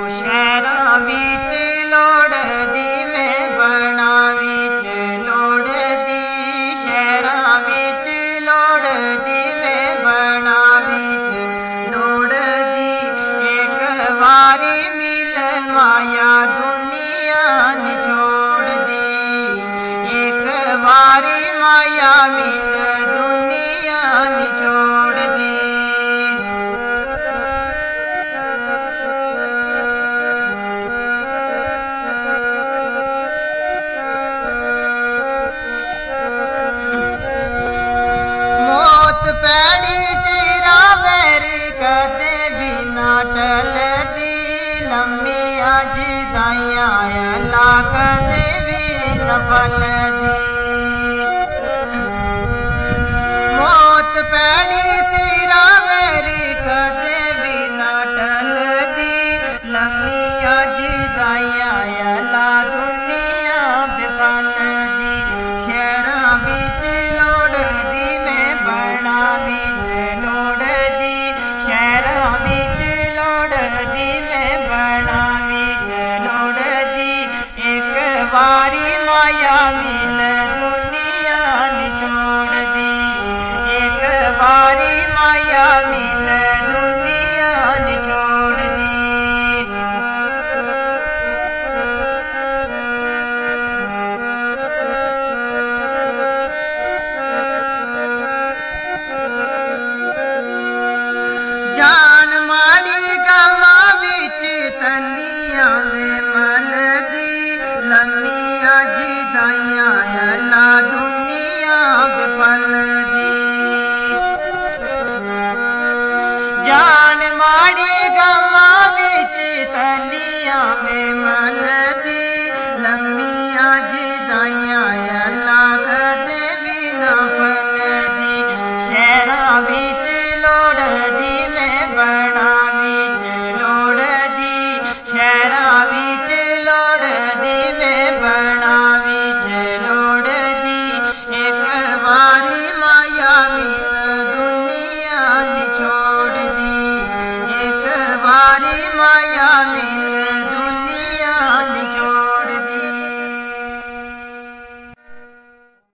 शहरां विच लोड़दी मैं बना विच लोड़दी, शहरां विच लोड़दी मैं बना विच लोड़दी। एक बारी मिल माया दुनिया न छोड़ दी, एक बारी माया मिल दुनिया न छोड़ दी। पैड़ी सिरा बैर कदे भी ना टलदी, लम्मियां जुदाइयां अल्लाह कदे भी न फल